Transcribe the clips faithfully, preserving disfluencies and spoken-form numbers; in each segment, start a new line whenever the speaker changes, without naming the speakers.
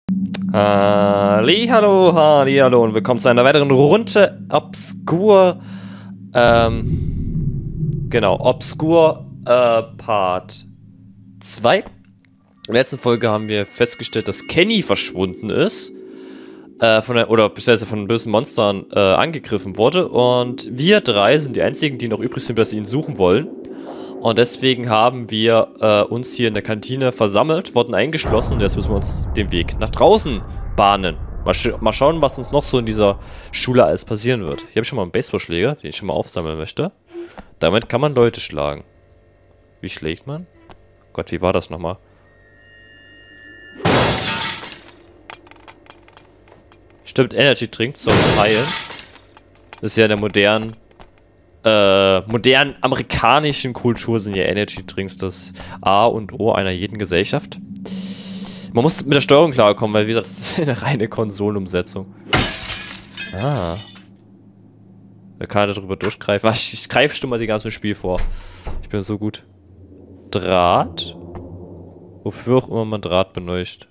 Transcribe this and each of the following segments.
Hallihallo, hallihallo und willkommen zu einer weiteren Runde Obscure, ähm, genau, Obscure, äh, Part zwei. In der letzten Folge haben wir festgestellt, dass Kenny verschwunden ist, äh, von der, oder beziehungsweise von bösen Monstern, äh, angegriffen wurde und wir drei sind die einzigen, die noch übrig sind, dass sie ihn suchen wollen. Und deswegen haben wir äh, uns hier in der Kantine versammelt, wurden eingeschlossen und jetzt müssen wir uns den Weg nach draußen bahnen. Mal, sch mal schauen, was uns noch so in dieser Schule alles passieren wird. Hier habe ich schon mal einen Baseballschläger, den ich schon mal aufsammeln möchte. Damit kann man Leute schlagen. Wie schlägt man? Gott, wie war das nochmal? Stimmt, Energy Drink zum Heilen. Das ist ja in der modernen... Äh, modernen amerikanischen Kultur sind ja Energy Drinks das A und O einer jeden Gesellschaft. Man muss mit der Steuerung klarkommen, weil wie gesagt, das ist eine reine Konsolenumsetzung. Ah. Da kann er drüber durchgreifen. Ich, ich greife schon mal die ganze Spiel vor. Ich bin so gut. Draht? Wofür auch immer man Draht benötigt.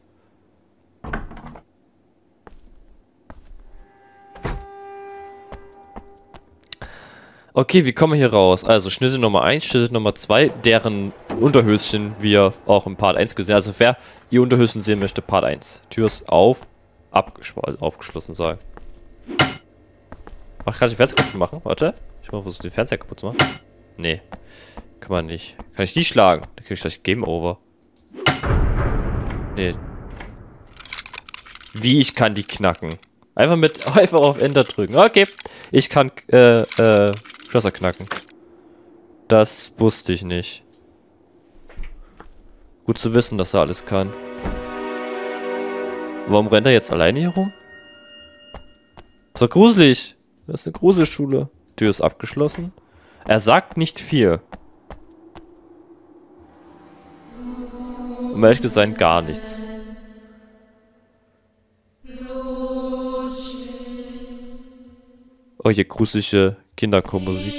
Okay, wie kommen wir hier raus? Also Schlüssel Nummer eins, Schlüssel Nummer zwei, deren Unterhöschen wir auch im Part eins gesehen haben. Also wer ihr Unterhöschen sehen möchte, Part eins. Tür ist auf, aufgeschlossen sein. Ach, kann ich den Fernseher kaputt machen? Warte. Ich mal versuchen, den Fernseher kaputt zu machen. Nee. Kann man nicht. Kann ich die schlagen? Dann krieg ich gleich Game Over. Nee. Wie, ich kann die knacken? Einfach mit, einfach auf Enter drücken. Okay. Ich kann, äh, äh, Schlösser knacken. Das wusste ich nicht. Gut zu wissen, dass er alles kann. Warum rennt er jetzt alleine hier rum? Ist doch gruselig. Das ist eine Gruselschule. Tür ist abgeschlossen. Er sagt nicht viel. Um ehrlich gesagt gar nichts. Oh, hier gruselige Kinderchormusik.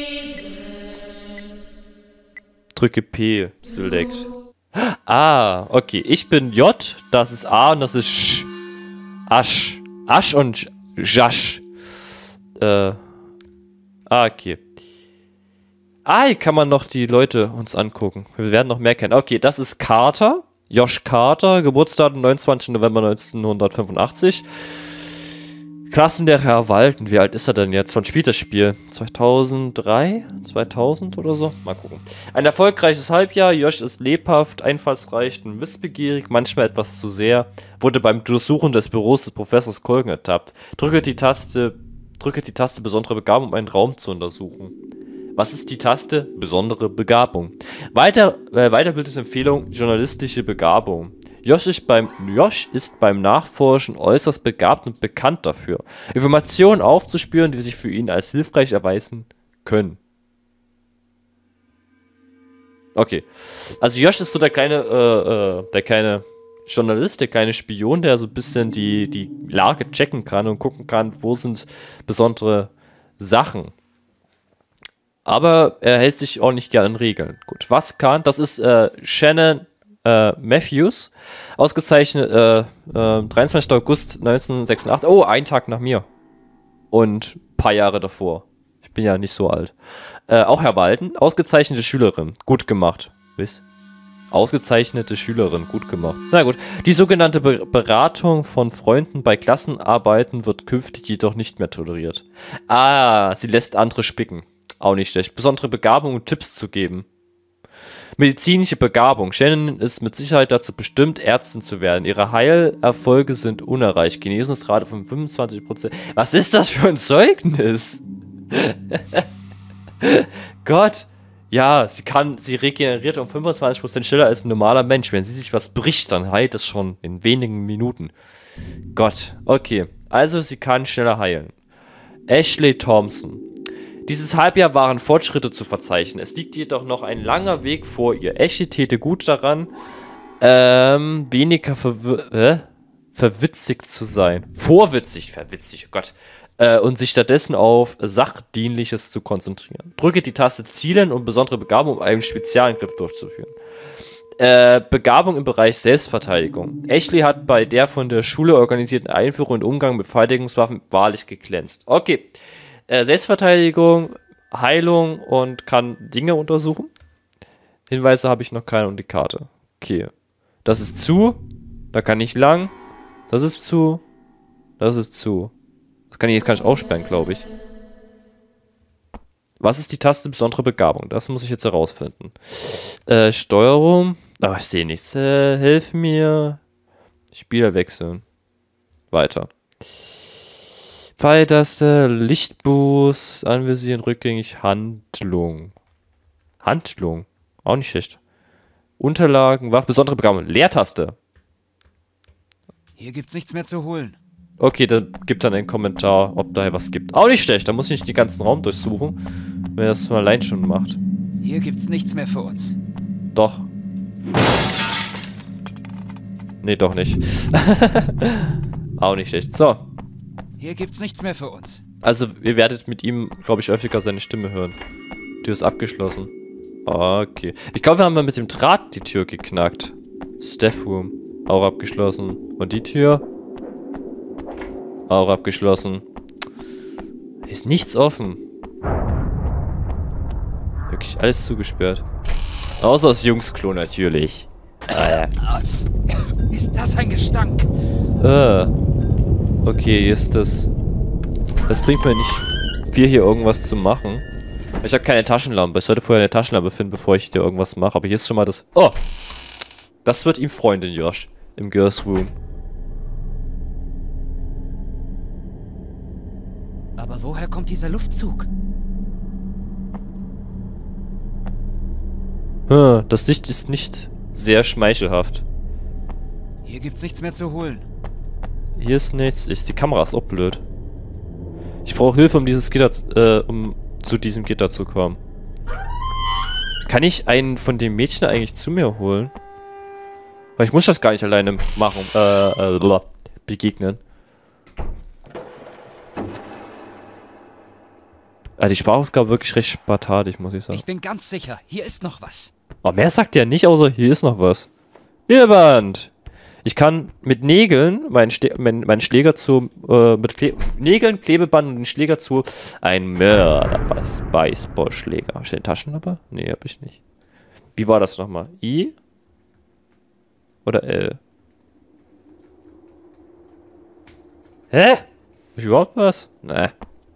Drücke P, Select. Ah, okay. Ich bin J, das ist A und das ist Sch. Asch. Asch und Jasch. Äh. Ah, okay. Ah, hier kann man noch die Leute uns angucken. Wir werden noch mehr kennen. Okay, das ist Carter. Josh Carter, Geburtsdatum neunundzwanzigster November neunzehnhundertfünfundachtzig. Klassenlehrer Herr Walten, wie alt ist er denn jetzt? Wann spielt das Spiel? zweitausenddrei? zweitausend oder so? Mal gucken. Ein erfolgreiches Halbjahr, Josh ist lebhaft, einfallsreich und wissbegierig, manchmal etwas zu sehr, wurde beim Durchsuchen des Büros des Professors Colgan ertappt. Drücke die Taste, drücke die Taste besondere Begabung, um einen Raum zu untersuchen. Was ist die Taste? Besondere Begabung. Weiter, äh, Weiterbildungsempfehlung, journalistische Begabung. Josh ist, beim, Josh ist beim Nachforschen äußerst begabt und bekannt dafür, Informationen aufzuspüren, die sich für ihn als hilfreich erweisen können. Okay. Also Josh ist so der kleine, äh, äh, der kleine Journalist, der kleine Spion, der so ein bisschen die, die Lage checken kann und gucken kann, wo sind besondere Sachen. Aber er hält sich auch nicht gerne an Regeln. Gut, was kann? Das ist äh, Shannon Äh, Matthews, ausgezeichnet, äh, äh, dreiundzwanzigster August neunzehnhundertsechsundachtzig, oh, ein Tag nach mir. Und ein paar Jahre davor. Ich bin ja nicht so alt. Äh, auch Herr Walten, ausgezeichnete Schülerin, gut gemacht. Was? Ausgezeichnete Schülerin, gut gemacht. Na gut, die sogenannte Be Beratung von Freunden bei Klassenarbeiten wird künftig jedoch nicht mehr toleriert. Ah, sie lässt andere spicken. Auch nicht schlecht. Besondere Begabung und Tipps zu geben. Medizinische Begabung. Shannon ist mit Sicherheit dazu bestimmt, Ärztin zu werden. Ihre Heilerfolge sind unerreicht. Genesungsrate von fünfundzwanzig Prozent. Was ist das für ein Zeugnis? Gott. Ja, sie kann, sie regeneriert um fünfundzwanzig Prozent schneller als ein normaler Mensch. Wenn sie sich was bricht, dann heilt es schon in wenigen Minuten. Gott. Okay. Also sie kann schneller heilen. Ashley Thompson. Dieses Halbjahr waren Fortschritte zu verzeichnen. Es liegt jedoch noch ein langer Weg vor ihr. Ashley täte gut daran, ähm, weniger verw äh? verwitzigt zu sein. Vorwitzig, verwitzig, oh Gott. Äh, und sich stattdessen auf Sachdienliches zu konzentrieren. Drücke die Taste Zielen und besondere Begabung, um einen Spezialangriff durchzuführen. Äh, Begabung im Bereich Selbstverteidigung. Ashley hat bei der von der Schule organisierten Einführung und Umgang mit Verteidigungswaffen wahrlich geglänzt. Okay. Äh, Selbstverteidigung, Heilung und kann Dinge untersuchen. Hinweise habe ich noch keine und die Karte. Okay. Das ist zu. Da kann ich lang. Das ist zu. Das ist zu. Das kann ich jetzt kann ich aussperren, glaube ich. Was ist die Taste besondere Begabung? Das muss ich jetzt herausfinden. Äh, Steuerung. Oh, ich sehe nichts. Äh, hilf mir. Spieler wechseln. Weiter. Pfeiltaste, Lichtboost, anvisieren, rückgängig, Handlung. Handlung. Auch nicht schlecht. Unterlagen, Waffe, besondere Begabung. Leertaste.
Hier gibt's nichts mehr zu holen.
Okay, dann gibt dann einen Kommentar, ob da was gibt. Auch nicht schlecht, da muss ich nicht den ganzen Raum durchsuchen, wenn er das mal allein schon macht.
Hier gibt's nichts mehr für uns.
Doch. Nee, doch nicht. Auch nicht schlecht. So.
Hier gibt's nichts mehr für uns.
Also, ihr werdet mit ihm, glaube ich, öfter seine Stimme hören. Die ist abgeschlossen. Okay. Ich glaube, wir haben mal mit dem Draht die Tür geknackt. Staff Room. Auch abgeschlossen. Und die Tür? Auch abgeschlossen. Ist nichts offen. Wirklich alles zugesperrt. Außer das Jungsklo natürlich. Ah, ja.
Ist das ein Gestank?
Äh. Okay, hier ist das. Das bringt mir nicht viel, hier irgendwas zu machen. Ich habe keine Taschenlampe. Ich sollte vorher eine Taschenlampe finden, bevor ich hier irgendwas mache. Aber hier ist schon mal das. Oh! Das wird ihm Freundin, Josh. Im Girls Room.
Aber woher kommt dieser Luftzug?
Hm, das Licht ist nicht sehr schmeichelhaft.
Hier gibt's nichts mehr zu holen.
Hier ist nichts. Ist die Kamera ist auch blöd. Ich brauche Hilfe, um dieses Gitter, äh, um zu diesem Gitter zu kommen. Kann ich einen von den Mädchen eigentlich zu mir holen? Weil ich muss das gar nicht alleine machen, äh, äh, begegnen. Ah, die Sprachausgabe wirklich recht spartanisch, muss ich sagen.
Ich bin ganz sicher, hier ist noch was.
Oh, mehr sagt ja nicht, außer hier ist noch was. Bierband! Ich kann mit Nägeln meinen, Schlä mein, meinen Schläger zu, äh, mit Kle Nägeln, Klebeband und den Schläger zu ein Mörder-Baseballschläger. Hast du eine Taschenlampe? Nee, hab ich nicht. Wie war das nochmal? I? Oder L? Hä? Hab ich überhaupt was? Nee.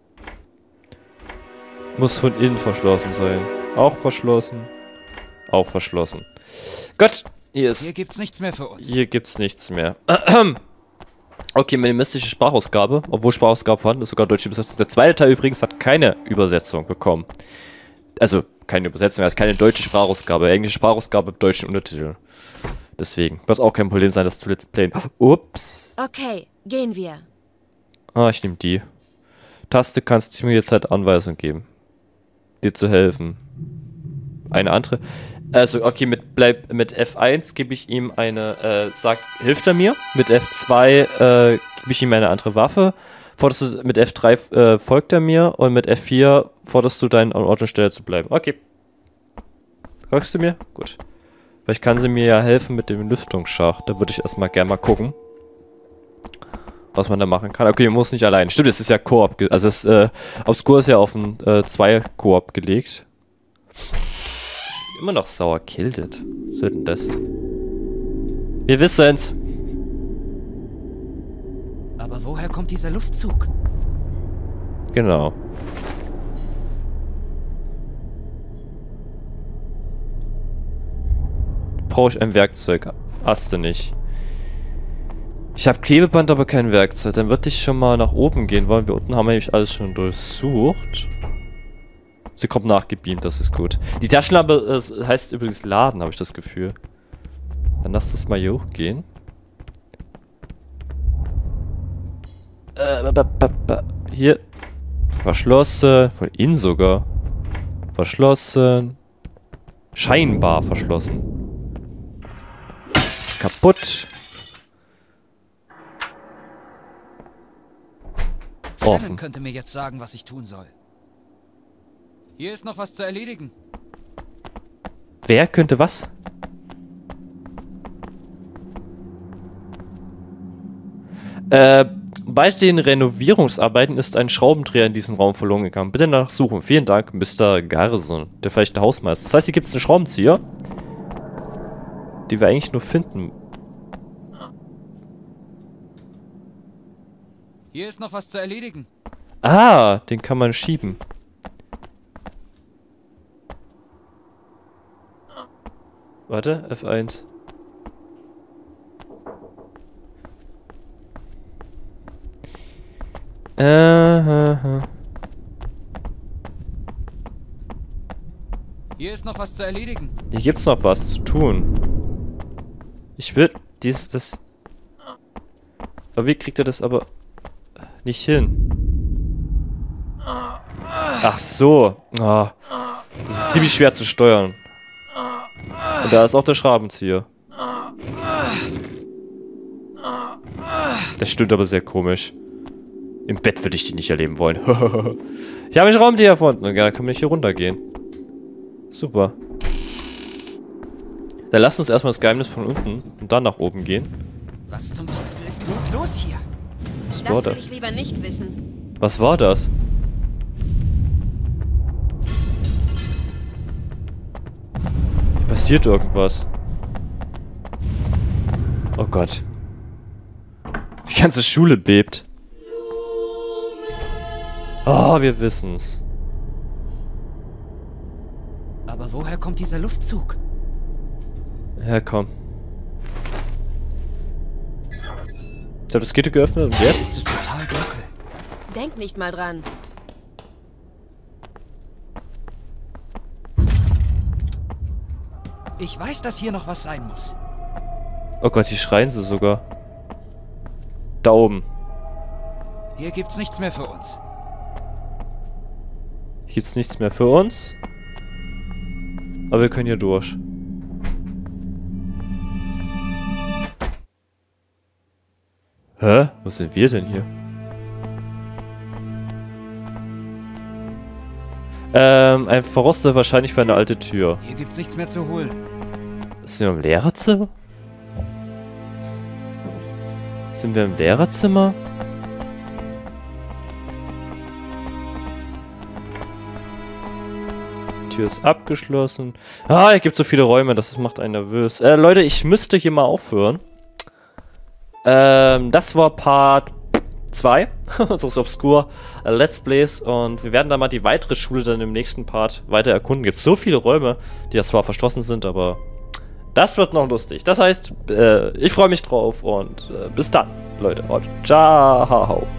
Muss von innen verschlossen sein. Auch verschlossen. Auch verschlossen. Gott! Hier, ist,
hier gibt's nichts mehr für uns.
Hier gibt's nichts mehr. Okay, meine mystische Sprachausgabe, obwohl Sprachausgabe vorhanden ist, sogar deutsche Übersetzung. Der zweite Teil übrigens hat keine Übersetzung bekommen. Also, keine Übersetzung, er hat keine deutsche Sprachausgabe. Englische Sprachausgabe mit deutschen Untertiteln. Deswegen. Wird auch kein Problem sein, das zu Let's Playen. Ups.
Okay, gehen wir.
Ah, ich nehme die. Taste kannst du mir jetzt halt Anweisung geben. Dir zu helfen. Eine andere. Also, okay, mit, bleib, mit F eins gebe ich ihm eine, äh, sag, hilft er mir. Mit F zwei, äh, gebe ich ihm eine andere Waffe. Forderst du, mit F drei, äh, folgt er mir. Und mit F vier forderst du deinen an Ort und Stelle zu bleiben. Okay. Folgst du mir? Gut. Vielleicht kann sie mir ja helfen mit dem Lüftungsschacht. Da würde ich erstmal gerne mal gucken, was man da machen kann. Okay, man muss nicht allein. Stimmt, es ist ja Koop. Also, das, äh, Obscur ist ja auf ein äh, zwei Koop gelegt. Immer noch sauer kildet. Was wird denn das? Wir wissen's.
Aber woher kommt dieser Luftzug?
Genau. Brauche ich ein Werkzeug? Hast du nicht. Ich habe Klebeband, aber kein Werkzeug. Dann würde ich schon mal nach oben gehen wollen. Wir unten haben wir nämlich alles schon durchsucht. Sie kommt nachgebeamt, das ist gut. Die Taschenlampe äh, heißt übrigens Laden, habe ich das Gefühl. Dann lass das mal hier hochgehen. Äh, hier. Verschlossen. Von innen sogar. Verschlossen. Scheinbar verschlossen. Kaputt.
Shannon könnte mir jetzt sagen, was ich tun soll. Hier ist noch was zu erledigen.
Wer könnte was? Äh, bei den Renovierungsarbeiten ist ein Schraubendreher in diesem Raum verloren gegangen. Bitte danach suchen. Vielen Dank, Mister Garrison, der vielleicht der Hausmeister. Das heißt, hier gibt es einen Schraubenzieher, die wir eigentlich nur finden.
Hier ist noch was zu erledigen.
Ah, den kann man schieben. Warte, F eins. Äh, äh, äh.
Hier ist noch was zu erledigen.
Hier gibt's noch was zu tun. Ich will dies, das... Aber wie kriegt er das aber nicht hin? Ach so. Oh. Das ist ziemlich schwer zu steuern. Und da ist auch der Schraubenzieher. Das stimmt aber sehr komisch. Im Bett würde ich die nicht erleben wollen. Ich habe einen Schraubenzieher erfunden. Ja, da kann man nicht hier runtergehen. Super. Dann lasst uns erstmal das Geheimnis von unten und dann nach oben gehen.
Was zum Teufel ist bloß los hier?
Was war
Das will
das?
ich lieber nicht wissen.
Was war das? Hier passiert irgendwas. Oh Gott. Die ganze Schule bebt. Oh, wir wissen's.
Aber woher kommt dieser Luftzug?
Ja, komm. Ich habe das Gitter geöffnet und
Jetzt
jetzt?
ist es total dunkel.
Denk nicht mal dran.
Ich weiß, dass hier noch was sein muss.
Oh Gott, hier schreien sie sogar. Da oben.
Hier gibt's nichts mehr für uns.
Hier gibt's nichts mehr für uns. Aber wir können hier durch. Hä? Wo sind wir denn hier? Ähm, ein Verroster wahrscheinlich für eine alte Tür.
Hier gibt's nichts mehr zu holen.
Sind wir im Lehrerzimmer? Sind wir im Lehrerzimmer? Die Tür ist abgeschlossen. Ah, hier gibt so viele Räume, das macht einen nervös. Äh, Leute, ich müsste hier mal aufhören. Ähm, das war Part zwei unseres Obscure äh, Let's Plays und wir werden dann mal die weitere Schule dann im nächsten Part weiter erkunden. Gibt so viele Räume, die ja zwar verschlossen sind, aber das wird noch lustig. Das heißt, äh, ich freue mich drauf und äh, bis dann, Leute. Und ciao.